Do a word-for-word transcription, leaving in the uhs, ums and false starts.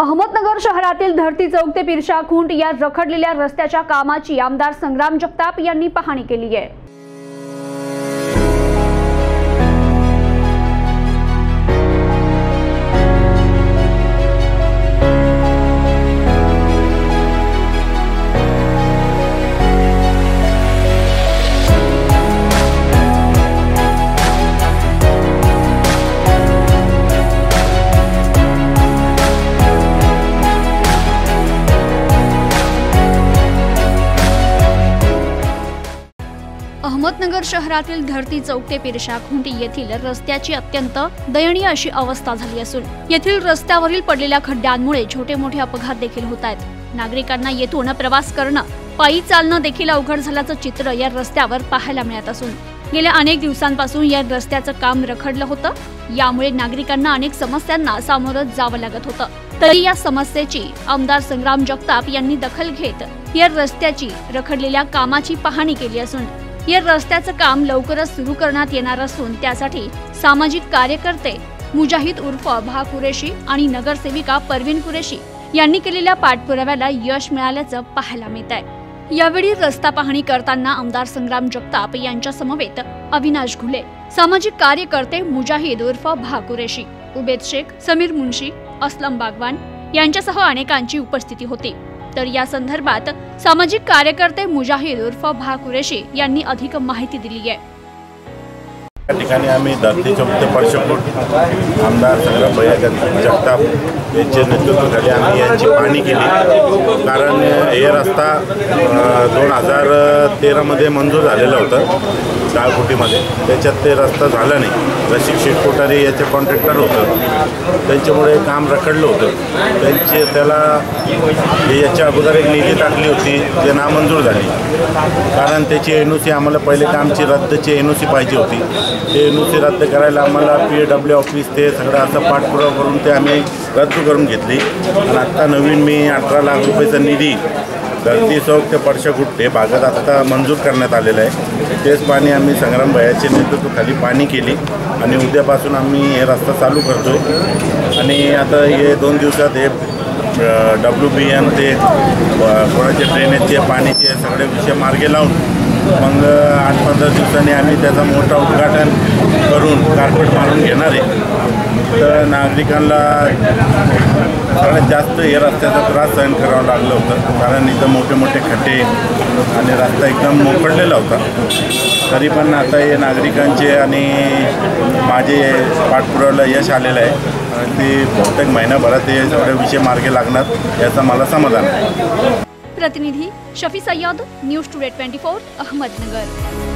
अहमदनगर शहरातील धरती चौक ते पिरशा खुंट या रखडलेल्या रस्त्याच्या कामाची आमदार संग्राम जगताप यांनी पाहणी केली आहे। अहमदनगर शहरातील धरती चौक ते पिरशा खुंट येथील रस्त्याची अत्यंत दयनीय अशी अवस्था झाली असून येथील रस्त्यावरील पडलेल्या खड्ड्यांमुळे छोटे मोठे अपघात देखील होत आहेत। नागरिकांना येथून प्रवास करणं, पायी चालणं देखील अवघड झाल्याचं चित्र या रस्त्यावर पाहायला मिळत असून गेल्या अनेक दिवसांपासून या रस्त्याचं काम रखडलं होतं। यामुळे नागरिकांना अनेक समस्यांना सामोरं जावं लागत होतं। तरी या समस्येची आमदार संग्राम जगताप यांनी दखल घेत या रस्त्याची रखडलेल्या कामाची पाहणी केली असून या रस्त्याचं काम लवकरच सुरू करण्यात येणार असून त्यासाठी सामाजिक कार्यकर्ते मुजाहिद उर्फ भा कुरेशी आणि नगरसेविका परवीन कुरेशी यांनी केलेल्या पाठपुराव्याला यश मिळाल्याचं पाहायला मिळत आहे। यावेळी रस्ता पाहणी करताना आमदार संग्राम जगताप यांच्या समवेत अविनाश घुले, सामाजिक कार्यकर्ते मुजाहिद उर्फ भा कुरेशी, उबेद शेख, समीर मुंशी, असलम बागवान यांच्यासह अनेकांची उपस्थिती होती। तर या संदर्भात सामाजिक कार्यकर्ते मुजाहिद उर्फ भा कुरेशी यांनी अधिक माहिती दिली आहे। या ठिकाणी आम्ही धरती चौक ते पिरशा खुंट आमदार संग्राम जगताप यांच्या नेतृत्वाखाली आम्ही यांची पाहणी केली। कारण हे रस्ता दोन हजार तेरामध्ये मंजूर झालेला होता दहा कोटीमध्ये, त्याच्यात ते रस्ता झाला नाही। रसिक शेख कोठारी याचे कॉन्ट्रॅक्टर होतं, त्यांच्यामुळे काम रखडलं होतं। त्यांचे त्याला याच्या अगोदर एक निधी टाकली होती जे नामंजूर झाली, कारण त्याची एन ओ सी आम्हाला पहिले कामची रद्दची एन ओ सी पाहिजे होती। ते एन ओ सी रद्द करायला आम्हाला पी डब्ल्यू ऑफिस ते सगळं असं पाठपुरावा करून ते आम्ही रद्द करून घेतली। आणि आत्ता नवीन मी अठरा लाख रुपयाचा निधी धरती चौक ते पिरशा खुंट हे भागात आत्ता मंजूर करण्यात आलेलं आहे। तेच पाणी आम्ही संग्राम भैयाच्या नेतृत्वाखाली पाणी केली आणि उद्यापासून आम्ही हे रस्ता चालू करतो आहे। आणि आता हे दोन दिवसात हे डब्ल्यू बी एन ते कोणाचे ड्रेनेजचे पाण्याचे सगळे विषय मार्गे लावून मग आठ पंधरा दिवसांनी आम्ही त्याचा मोठा उद्घाटन करून कार्पेट मारून घेणार आहे। तर नागरिकांना सगळ्यात जास्त हे रस्त्याचा त्रास सहन करावा लागलं होतं, कारण इथं मोठे मोठे खड्डे आणि रस्ता एकदम मोकळलेला होता। तरी पण आता हे नागरिकांचे आणि माझे पाठपुराव्याला यश आलेलं आहे आणि ते बहुतेक महिनाभरात हे सगळे विषय मार्गे लागणार याचा मला समाधान आहे। प्रतिनिधी Shafi Sayyad, news today twenty four, Ahmednagar.